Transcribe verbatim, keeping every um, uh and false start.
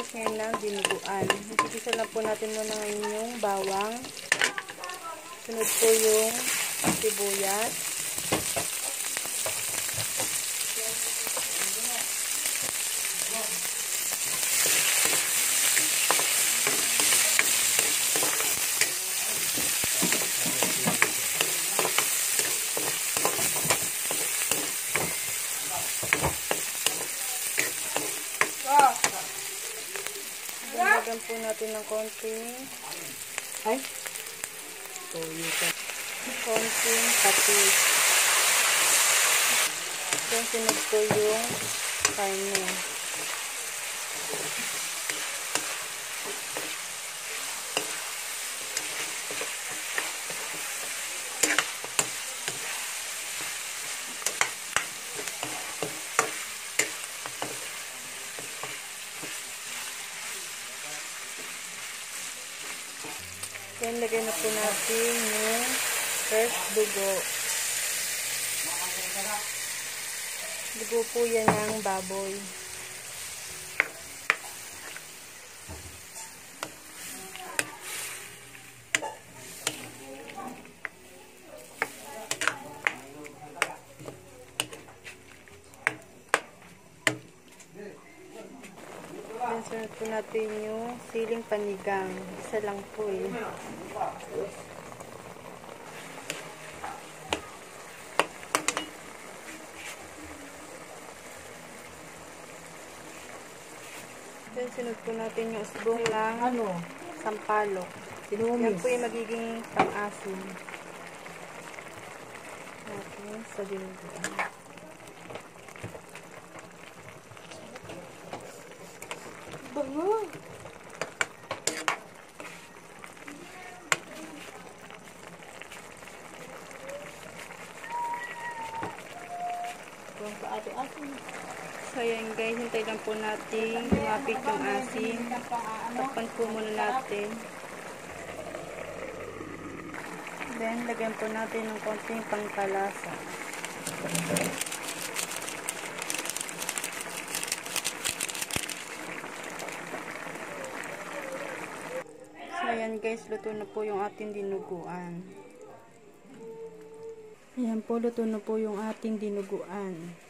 guys ngayon ng dinuguan. Igisa lang po natin muna ngayon yung bawang. Sunod po yung sibuyas. Lagyan po natin ng konting ay toyo ka. Konting patis. Then sunod po yung karne. Then, lagay na po natin yung fresh dugo. Dugo po yan ng baboy. Then, sunod po natin yung siling panigang. Isa lang po eh. Then, sunod po natin yung usbong ng ano? Sampalok. Sinumis. Yan po yung magiging pang-asin. Okay, sa dinuguan. Bango! So yan guys, hintay lang po natin lumapit yung asin. Takpan po muna natin. Then lagyan po natin ng konting pangkalasa. So yan guys, luto na po yung ating dinuguan. Ayan po, luto na po yung ating dinuguan.